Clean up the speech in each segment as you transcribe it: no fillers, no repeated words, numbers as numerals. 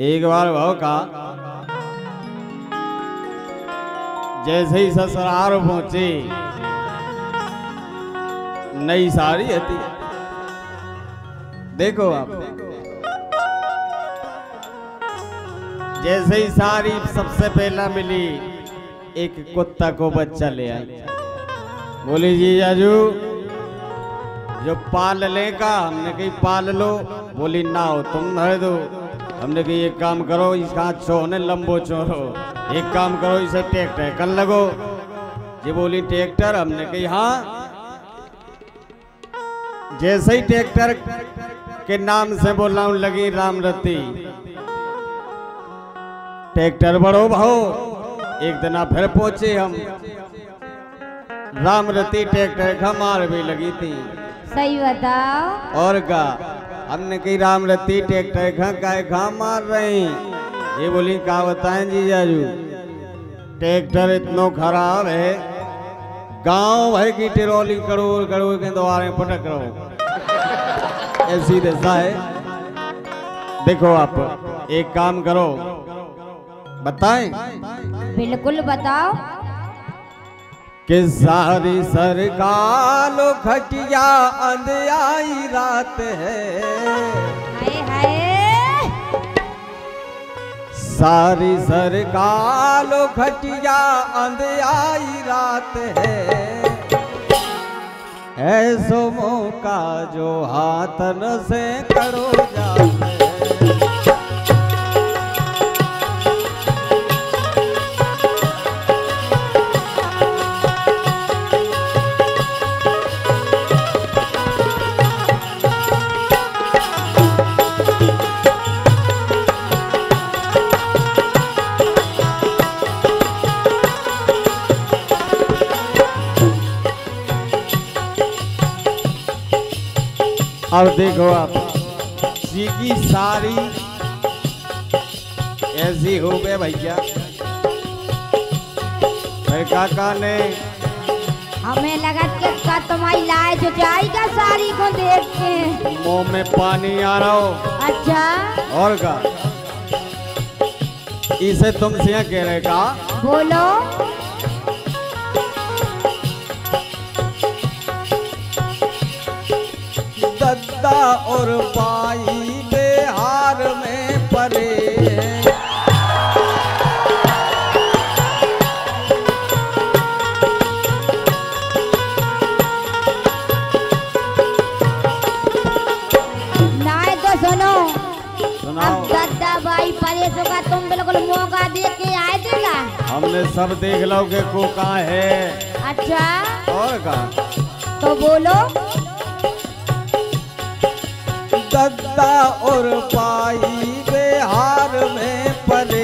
एक बार भाव का जैसे ही ससुराल पहुंचे नई साड़ी आती। देखो आप, जैसे ही साड़ी सबसे पहला मिली एक कुत्ता को बच्चा ले आई। बोली जी जाजू जो पाल लेगा, हमने कही पाल लो। बोली ना हो तुम धर दो। हमने कही एक काम करो, इसका छोने लंबो छोड़ो, एक काम करो इसे ट्रैक्टर कर लगो। जी बोली ट्रैक्टर। हमने कही हाँ। जैसे ही ट्रैक्टर के नाम से बोलना लगी रामरती, ट्रैक्टर बढ़ो भाओ। एक दिन फिर पहुंचे हम, रामरती ट्रैक्टर का मार भी लगी थी। सही बताओ। और का हमने कही रामरती ट्रैक्टर का मार रहे। ये बोली का बताएं जी जाजू, ट्रैक्टर इतना खराब है, गांव भर की टिरोली करोड़ करोड़ के द्वारे पटक रहो। ऐसी दशा है। देखो आप एक काम करो, बताएं। बिल्कुल बताओ। कि सारी सरकार खटिया अंधियाई रात है। हाय हाय। सारी सरकार खटिया अंधियाई रात है। ऐसो मौका जो हाथन से करो जाते। अब देखो आप जी की सारी ऐसी हो गए भैया। काका ने हमें लगा कि तुम्हारी लाए जो जाएगा साड़ी को देख के मुंह में पानी आ रहा हो। अच्छा और का इसे तुमसे कह रहे का बोलो। दद्दा और बाई बिहार में परे। नाय तो सुनो, सुनाओ। अब दद्दा बाई परेशों का तुम बिल्कुल मौका देख के आए देगा। हमने सब देख लो के को कहाँ है। अच्छा और का तो बोलो। दद्दा और पाई बिहार में परे।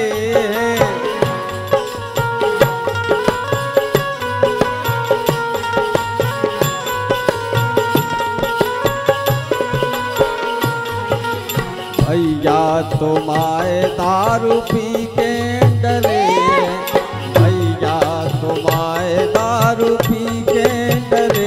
भैया तुम्हारे दारू पी के डरे। भैया तुम्हारे दारू पी के डरे।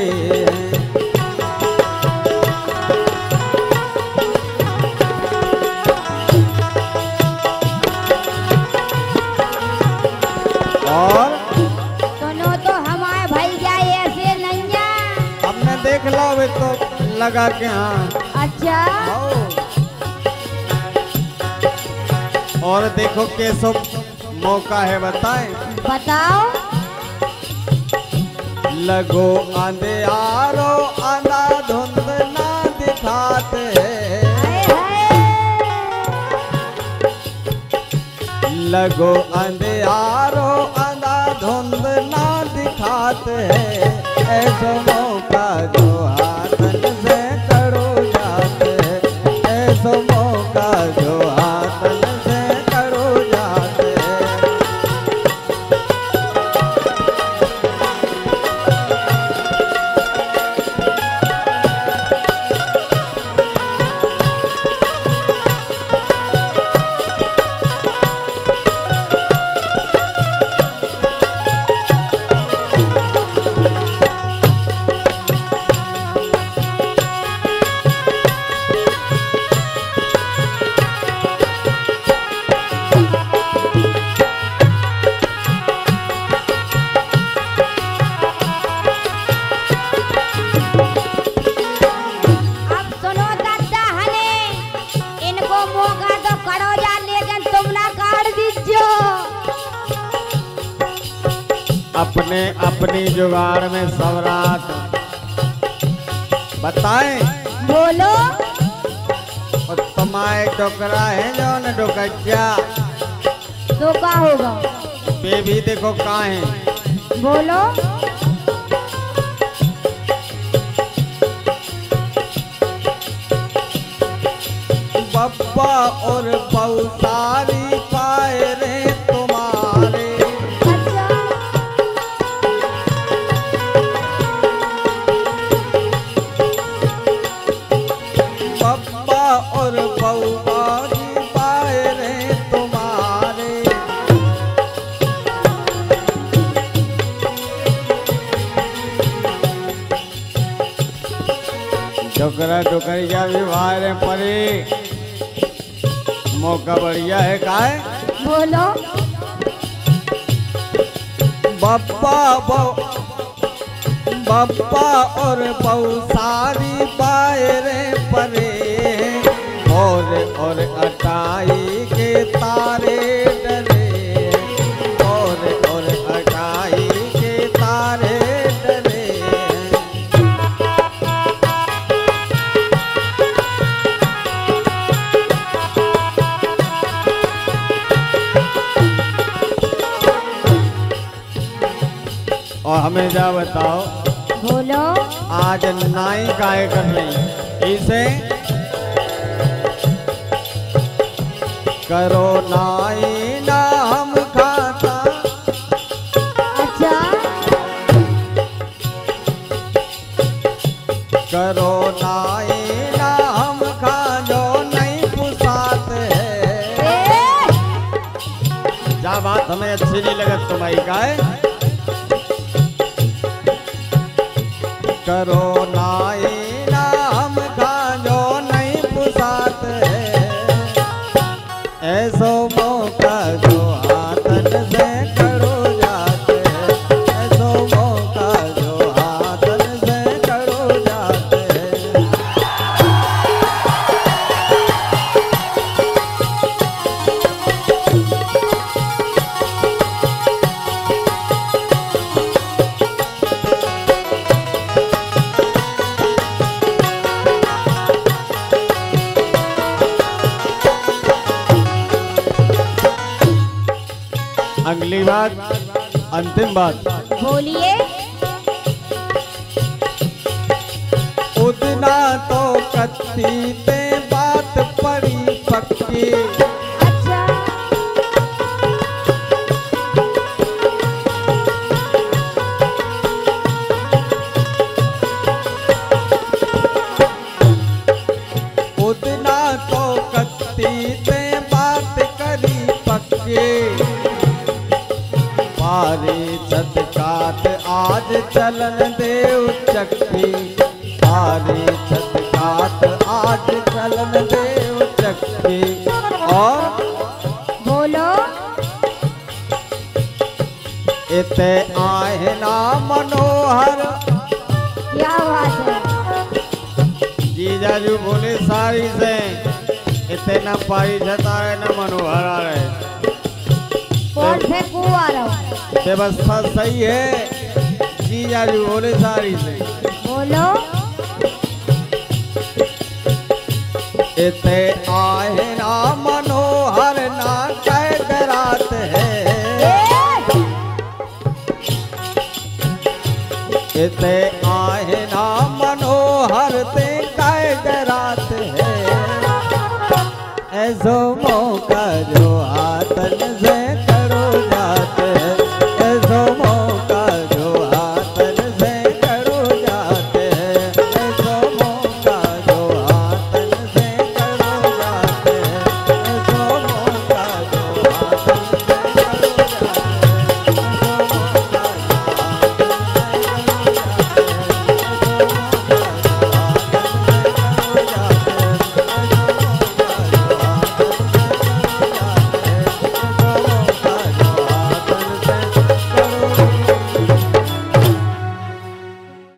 और सुनो तो हमारे भैया ऐसे नहीं है। हमने देख लो वे तो लगा के हाँ। अच्छा और देखो कैसो मौका है बताएं। बताओ। लगो अंधियारो अंधा धुंध ना दिखाते। हाय हाय। लगो अंधियारो अंधा धुंध ना दिखाते। ऐसा मौका जो हाथन से करो जाते। ऐसा मौका जो हाथन से करो जाते। अपने अपनी जुगाड़ में सब रात बताएं। बोलो। और तुम्हारे डोकरा है जो न डोकज्जा तो का होगा? बेबी देखो कहाँ है। बोलो। बब्बा और बहू सारी पाए रे तुम्हारे। अच्छा। बब्बा और बहू सारी पाए रे तुम्हारे। डोकरा डोकरिया भी बाहर पड़े। मौका बढ़िया है काहे। बोलो। बब्बा और बहू सारी बायरे परे। और अटाई के तारे डरे। और अटाई के तारे डरे। और हमें जा बताओ। बोलो। आज नाई गाय कर रही इसे करो नाई नाम खाता। अच्छा। करो नाई नाम खा जो नहीं पुसात है। जा बात हमें अच्छी नहीं लगत तुम्हारी गाय। करो नाई नाम खा जो नहीं पुसात है। ऐसो मौका जो हाथन से करो जाते हैं। ऐसो मौका जो हाथन से करो जाते हैं। अगली बात अंतिम बात। बोलिए। उतना तो कत्ती पे बात पड़ी पक्की। अच्छा। उतना तो कत्ती पे बात करी पक्की। पारी छतकात आज चलन देव चक्की। पारी छतकात आज चलन देव चक्की। और बोलो। इते आए ना मनोहर। क्या बात है? जीजाजू बोले सारी से इते न पारी छता है न मनोहर आ रहे। कौन फेंकू आ रहा हूँ? व्यवस्था सही है। जीजाजू बोले सारी से। बोलो। इते आए ना मनोहर ना कैद रात है। इते आए ना मनोहर ते कैद रात है। ऐसो मौका जो हाथन से